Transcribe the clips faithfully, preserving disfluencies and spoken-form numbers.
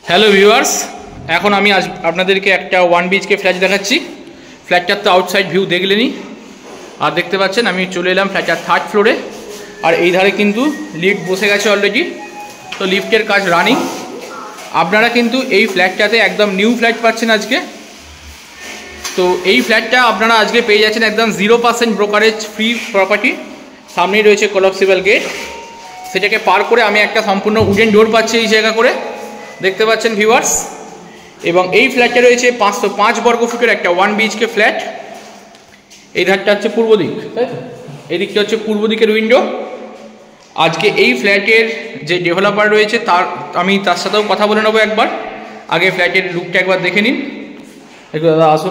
Hello viewers, এখন আমি আজ আপনাদেরকে একটা ওয়ান বিএইচকে ফ্ল্যাট দেখাচ্ছি। ফ্ল্যাটটার তো আউটসাইড ভিউ দেখলেনি, আর দেখতে পাচ্ছেন আমি চলে এলাম ফ্ল্যাটটার থার্ড ফ্লোরে। আর এই ধারে কিন্তু লিফট বসে গেছে অলরেডি, তো লিফটের কাজ রানিং। আপনারা কিন্তু এই ফ্ল্যাটটাতে একদম নিউ ফ্ল্যাট পাচ্ছেন আজকে। তো এই ফ্ল্যাটটা আপনারা আজকে পেয়ে যাচ্ছেন একদম zero percent brokerage free property. সামনেই রয়েছে কোলাপসিবল গেট, সেটাকে পার করে আমি একটা সম্পূর্ণ উডেন ডোর পাচ্ছি এই জায়গা করে, দেখতে পাচ্ছেন ভিউয়ার্স। এবং এই ফ্ল্যাটটা রয়েছে পাঁচশো পাঁচ বর্গ ফুটের একটা ওয়ান বিএইচকে ফ্ল্যাট। এই ধারটা হচ্ছে পূর্ব দিক, তাই তো? এই দিকটা হচ্ছে পূর্ব দিকের উইন্ডো। আজকে এই ফ্ল্যাটের যে ডেভেলপার রয়েছে তার আমি তার সাথেও কথা বলে নেবো একবার। আগে ফ্ল্যাটের লুকটা একবার দেখে নিন। একটু দাদা আসুন।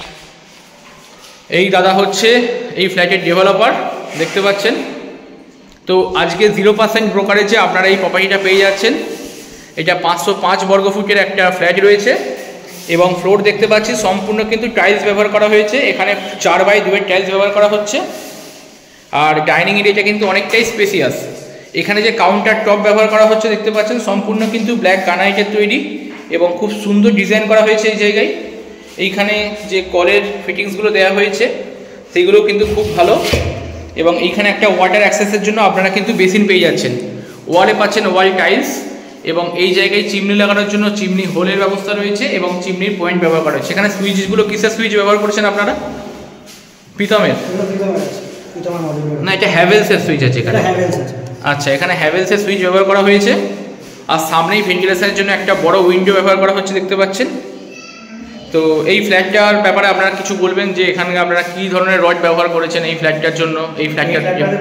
এই দাদা হচ্ছে এই ফ্ল্যাটের ডেভেলপার, দেখতে পাচ্ছেন। তো আজকে জিরো পার্সেন্ট ব্রোকারেজে আপনারা এই প্রপার্টিটা পেয়ে যাচ্ছেন। এটা পাঁচশো পাঁচ বর্গ ফুটের একটা ফ্ল্যাট রয়েছে এবং ফ্লোর দেখতে পাচ্ছি সম্পূর্ণ কিন্তু টাইলস ব্যবহার করা হয়েছে। এখানে চার বাই দুয়ের টাইলস ব্যবহার করা হচ্ছে। আর ডাইনিং এরিয়াটা কিন্তু অনেকটাই স্পেসিয়াস। এখানে যে কাউন্টার টপ ব্যবহার করা হচ্ছে দেখতে পাচ্ছেন সম্পূর্ণ কিন্তু ব্ল্যাক গ্রানাইটের তৈরি এবং খুব সুন্দর ডিজাইন করা হয়েছে এই জায়গায়। এইখানে যে কলের ফিটিংসগুলো দেওয়া হয়েছে সেগুলো কিন্তু খুব ভালো। এবং এইখানে একটা ওয়াটার অ্যাক্সেসের জন্য আপনারা কিন্তু বেসিন পেয়ে যাচ্ছেন। ওয়ালে পাচ্ছেন ওয়াল টাইলস এবং এই জায়গায় চিমনি লাগানোর জন্য চিমনি হোলের ব্যবস্থা রয়েছে এবং চিমনির পয়েন্ট ব্যবহার করা হয়েছে। এখানে সুইচগুলো কিসের সুইচ ব্যবহার করছেন আপনারা? প্রীতমের না, এটা হ্যাভেলসের সুইচ আছে এখানে। আচ্ছা, এখানে হ্যাভেলসের সুইচ ব্যবহার করা হয়েছে। আর সামনেই ভেন্টিলেশনের জন্য একটা বড় উইন্ডো ব্যবহার করা হচ্ছে, দেখতে পাচ্ছেন। তো এই ফ্ল্যাটটার ব্যাপারে আপনারা কিছু বলবেন যে এখানে আপনারা কী ধরনের রড ব্যবহার করেছেন এই ফ্ল্যাটটার জন্য? এই ফ্ল্যাটটার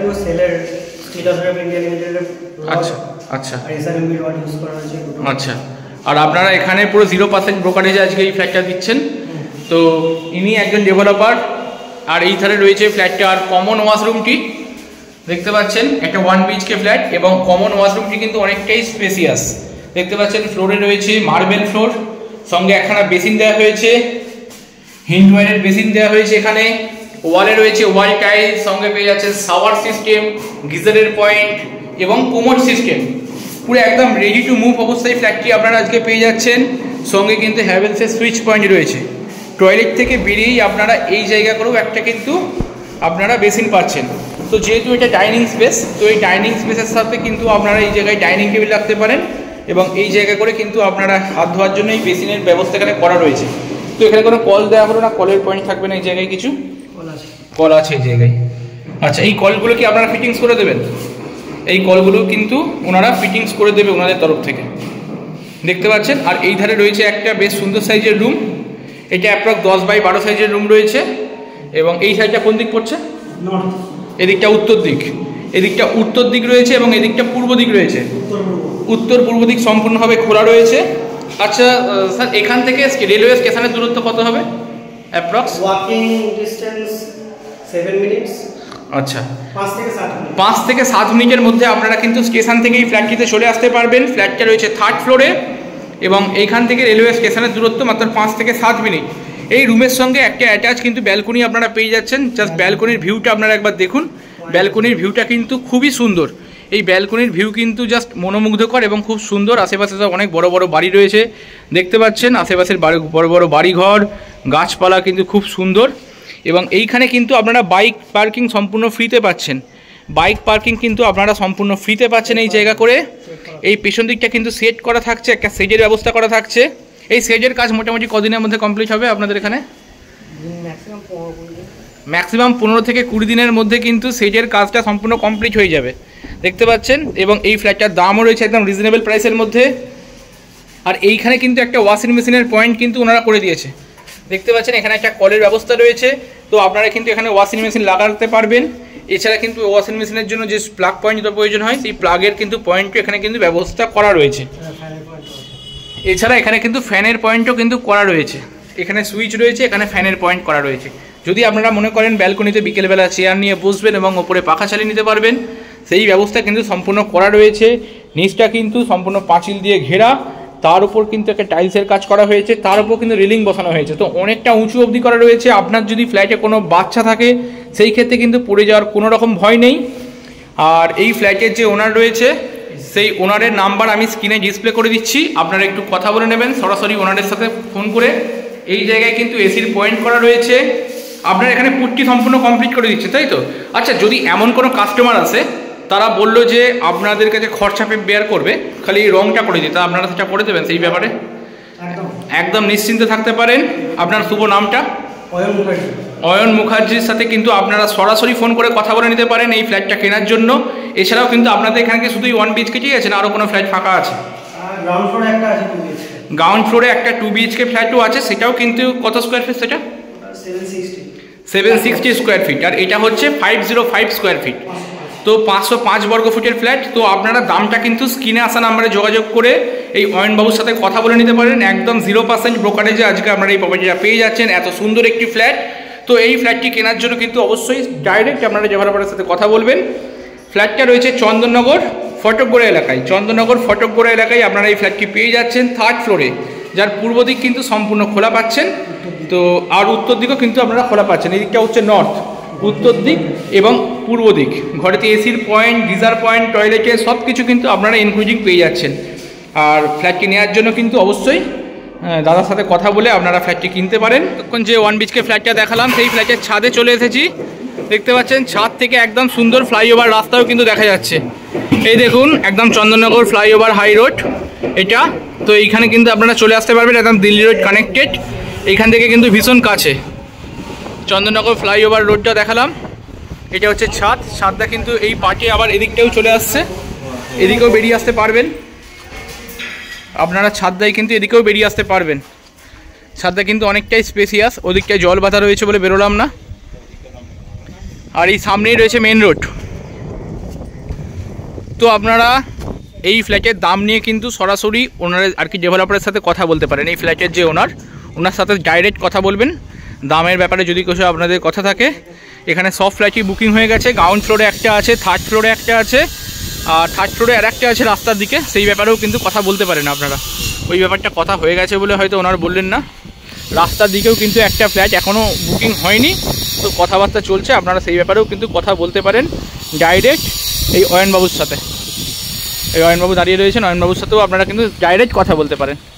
আচ্ছা আচ্ছা আচ্ছা আর আপনারা এখানে পুরো জিরো পার্সেন্ট ব্রোকারেজে আজকে এই ফ্ল্যাটটা দিচ্ছেন। তো ইনি একজন ডেভেলপার। আর এই ধারে রয়েছে ফ্ল্যাটটার কমন ওয়াশরুমটি, দেখতে পাচ্ছেন। একটা ওয়ান বিএইচকে ফ্ল্যাট এবং কমন ওয়াশরুমটি কিন্তু অনেকটাই স্পেসিয়াস, দেখতে পাচ্ছেন। ফ্লোরে রয়েছে মার্বেল ফ্লোর, সঙ্গে একখানা বেসিন দেওয়া হয়েছে, হিন্ডওয়ারের বেসিন দেওয়া হয়েছে এখানে। ওয়ালে রয়েছে ওয়াল টাইলস, সঙ্গে পেয়ে যাচ্ছে শাওয়ার সিস্টেম, গিজারের পয়েন্ট এবং কোমোড সিস্টেম। পুরো একদম রেডি টু মুভ অবস্থায় ফ্ল্যাটটি আপনারা আজকে পেয়ে যাচ্ছেন। সঙ্গে কিন্তু হ্যাভেলসের সুইচ পয়েন্ট রয়েছে। টয়লেট থেকে বেরিয়েই আপনারা এই জায়গা করেও একটা কিন্তু আপনারা বেসিন পাচ্ছেন। তো যেহেতু এটা ডাইনিং স্পেস, তো এই ডাইনিং স্পেসের সাথে কিন্তু আপনারা এই জায়গায় ডাইনিং টেবিল রাখতে পারেন এবং এই জায়গা করে কিন্তু আপনারা হাত ধোয়ার জন্য এই বেসিনের ব্যবস্থা এখানে করা রয়েছে। তো এখানে কোনো কল দেওয়া হলো না, কলের পয়েন্ট থাকবে না এই জায়গায়, কিছু কল আছে এই জায়গায়। আচ্ছা, এই কলগুলো কি আপনারা ফিটিংস করে দেবেন? এই কলগুলো কিন্তু ওনারা ফিটিংস করে দেবে ওনাদের তরফ থেকে, দেখতে পাচ্ছেন। আর এই ধারে রয়েছে একটা বেশ সুন্দর সাইজের রুম। এটা অ্যাপ্রক্স দশ বাই বারো সাইজের রুম রয়েছে। এবং এই সাইডটা কোন দিক পড়ছে? এদিকটা উত্তর দিক, এদিকটা উত্তর দিক রয়েছে এবং এদিকটা পূর্ব দিক রয়েছে। উত্তর পূর্ব দিক সম্পূর্ণভাবে খোলা রয়েছে। আচ্ছা স্যার, এখান থেকে রেলওয়ে স্টেশনের দূরত্ব কত হবে approx? Walking distance seven minutes. আচ্ছা, পাঁচ থেকে সাত মিনিটের মধ্যে আপনারা কিন্তু স্টেশন থেকে এই ফ্ল্যাটটিতে চলে আসতে পারবেন। ফ্ল্যাটটা রয়েছে থার্ড ফ্লোরে এবং এইখান থেকে রেলওয়ে স্টেশনের দূরত্ব মাত্র পাঁচ থেকে সাত মিনিট। এই রুমের সঙ্গে একটা অ্যাটাচ কিন্তু ব্যালকনি আপনারা পেয়ে যাচ্ছেন। জাস্ট ব্যালকনির ভিউটা আপনারা একবার দেখুন। ব্যালকনির ভিউটা কিন্তু খুবই সুন্দর। এই ব্যালকনির ভিউ কিন্তু জাস্ট মনোমুগ্ধকর এবং খুব সুন্দর। আশেপাশে সব অনেক বড় বড় বাড়ি রয়েছে, দেখতে পাচ্ছেন। আশেপাশের বাড়ি বড় বড় বাড়িঘর, গাছপালা কিন্তু খুব সুন্দর। এবং এইখানে কিন্তু আপনারা বাইক পার্কিং সম্পূর্ণ ফ্রিতে পাচ্ছেন। বাইক পার্কিং কিন্তু আপনারা সম্পূর্ণ ফ্রিতে পাচ্ছেন এই জায়গা করে। এই পেছন দিকটা কিন্তু সেট করা থাকছে, একটা সেজের ব্যবস্থা করা থাকছে। এই সেজের কাজ মোটামুটি কদিনের মধ্যে কমপ্লিট হবে আপনাদের এখানে? ম্যাক্সিমাম পনেরো থেকে কুড়ি দিনের মধ্যে কিন্তু সেজের কাজটা সম্পূর্ণ কমপ্লিট হয়ে যাবে, দেখতে পাচ্ছেন। এবং এই ফ্ল্যাটটার দামও রয়েছে একদম রিজনেবল প্রাইসের মধ্যে। আর এইখানে কিন্তু একটা ওয়াশিং মেশিনের পয়েন্ট কিন্তু ওনারা করে দিয়েছে, দেখতে পাচ্ছেন। এখানে একটা কলের ব্যবস্থা রয়েছে, তো আপনারা কিন্তু এখানে ওয়াশিং মেশিন লাগাতে পারবেন। এছাড়া কিন্তু ওয়াশিং মেশিনের জন্য যে প্লাগ পয়েন্ট প্রয়োজন হয় সেই প্লাগের কিন্তু পয়েন্টও এখানে কিন্তু ব্যবস্থা করা রয়েছে। এছাড়া এখানে কিন্তু ফ্যানের পয়েন্টও কিন্তু করা রয়েছে। এখানে সুইচ রয়েছে, এখানে ফ্যানের পয়েন্ট করা রয়েছে। যদি আপনারা মনে করেন ব্যালকনিতে বিকেলবেলা চেয়ার নিয়ে বসবেন এবং ওপরে পাখা চালিয়ে নিতে পারবেন, সেই ব্যবস্থা কিন্তু সম্পূর্ণ করা রয়েছে। নিচটা কিন্তু সম্পূর্ণ পাঁচিল দিয়ে ঘেরা, তার উপর কিন্তু একটা টাইলসের কাজ করা হয়েছে, তার উপর কিন্তু রেলিং বসানো হয়েছে। তো অনেকটা উঁচু অবধি করা রয়েছে। আপনার যদি ফ্ল্যাটে কোনো বাচ্চা থাকে সেই ক্ষেত্রে কিন্তু পড়ে যাওয়ার কোনো রকম ভয় নেই। আর এই ফ্ল্যাটের যে ওনার রয়েছে সেই ওনারের নাম্বার আমি স্ক্রিনে ডিসপ্লে করে দিচ্ছি, আপনারা একটু কথা বলে নেবেন সরাসরি ওনারের সাথে ফোন করে। এই জায়গায় কিন্তু এসির পয়েন্ট করা রয়েছে, আপনারা এখানে পুট্টি সম্পূর্ণ কমপ্লিট করে দিচ্ছে, তাই তো? আচ্ছা, যদি এমন কোনো কাস্টমার আসে তারা বললো যে আপনাদের কাছে খরচা পে বেয়ার করবে, খালি রংটা করে দিতে, আপনারা সেটা করে দেবেন সেই ব্যাপারে? একদম নিশ্চিন্তে থাকতে পারেন। আপনার শুভ নামটা? অয়ন মুখার্জি। অয়ন মুখার্জির সাথে কিন্তু আপনারা সরাসরি ফোন করে কথা বলে নিতে পারেন এই ফ্ল্যাটটা কেনার জন্য। এছাড়াও কিন্তু আপনাদের এখানে কি শুধুই ওয়ান বিএইচকে ঠিক আছে না আরও কোনো ফ্ল্যাট ফাঁকা আছে? গ্রাউন্ড ফ্লোরে একটা আছে টু বিএইচকে। গ্রাউন্ড ফ্লোরে একটা টু বিএইচকে ফ্ল্যাটও আছে, সেটাও কিন্তু কত স্কোয়ার ফিট সেটা? Seven sixty seven sixty square feet, আর এটা হচ্ছে five zero five square feet, তো পাঁচশো পাঁচ বর্গ ফুটের ফ্ল্যাট। তো আপনারা দামটা কিন্তু স্ক্রিনে আসা নাম্বারে যোগাযোগ করে এই অয়নবাবুর সাথে কথা বলে নিতে পারেন। একদম জিরো পার্সেন্ট ব্রোকারেজে আজকে আপনারা এই প্রপার্টিটা পেয়ে যাচ্ছেন, এত সুন্দর একটি ফ্ল্যাট। তো এই ফ্ল্যাটটি কেনার জন্য কিন্তু অবশ্যই ডাইরেক্ট আপনারা ডেভেলপারের সাথে কথা বলবেন। ফ্ল্যাটটা রয়েছে চন্দননগর ফটকগোড়া এলাকায়, চন্দননগর ফটকগোড়া এলাকায় আপনারা এই ফ্ল্যাটটি পেয়ে যাচ্ছেন থার্ড ফ্লোরে, যার পূর্ব দিক কিন্তু সম্পূর্ণ খোলা পাচ্ছেন, তো আর উত্তর দিকও কিন্তু আপনারা খোলা পাচ্ছেন। এই দিকটা হচ্ছে নর্থ, উত্তর দিক এবং পূর্ব দিক। ঘরেতে এসির পয়েন্ট, গিজার পয়েন্ট, টয়লেটে সব কিছু কিন্তু আপনারা ইনক্লুডিং পেয়ে যাচ্ছেন। আর ফ্ল্যাটটি নেওয়ার জন্য কিন্তু অবশ্যই দাদার সাথে কথা বলে আপনারা ফ্ল্যাটটি কিনতে পারেন। তখন যে ওয়ান বিএইচকে ফ্ল্যাটটা দেখালাম সেই ফ্ল্যাটের ছাদে চলে এসেছি, দেখতে পাচ্ছেন ছাদ থেকে একদম সুন্দর ফ্লাইওভার রাস্তাও কিন্তু দেখা যাচ্ছে। এই দেখুন একদম চন্দননগর ফ্লাইওভার হাই রোড এটা, তো এইখানে কিন্তু আপনারা চলে আসতে পারবেন, একদম দিল্লি রোড কানেক্টেড, এইখান থেকে কিন্তু ভীষণ কাছে। চন্দননগর ফ্লাইওভার রোডটা দেখালাম, এটা হচ্ছে ছাদ, ছাদটা কিন্তু এই পার্টে আবার এদিকটাও চলে আসছে, এদিকেও বেরিয়ে আসতে পারবেন আপনারা, ছাদটাই কিন্তু এদিকেও বেরিয়ে আসতে পারবেন। ছাদটা কিন্তু অনেকটাই স্পেসিয়াস, ওদিকটায় জল বাঁধা রয়েছে বলে বেরোলাম না। আর এই সামনেই রয়েছে মেন রোড। তো আপনারা এই ফ্ল্যাটের দাম নিয়ে কিন্তু সরাসরি ওনারের আর কি ডেভেলপারের সাথে কথা বলতে পারেন। এই ফ্ল্যাটের যে ওনার, ওনার সাথে ডাইরেক্ট কথা বলবেন দামের ব্যাপারে যদি কিছু আপনাদের কথা থাকে। এখানে সব ফ্ল্যাটই বুকিং হয়ে গেছে, গ্রাউন্ড ফ্লোরে একটা আছে, থার্ড ফ্লোরে একটা আছে, আর থার্ড ফ্লোরে আর একটা আছে রাস্তার দিকে, সেই ব্যাপারেও কিন্তু কথা বলতে পারেন আপনারা। ওই ব্যাপারটা কথা হয়ে গেছে বলে হয়তো ওনারা বললেন না। রাস্তার দিকেও কিন্তু একটা ফ্ল্যাট এখনও বুকিং হয়নি, তো কথাবার্তা চলছে, আপনারা সেই ব্যাপারেও কিন্তু কথা বলতে পারেন ডাইরেক্ট এই অয়নবাবুর সাথে। এই অয়নবাবু দাঁড়িয়ে রয়েছেন, অয়নবাবুর সাথেও আপনারা কিন্তু ডাইরেক্ট কথা বলতে পারেন।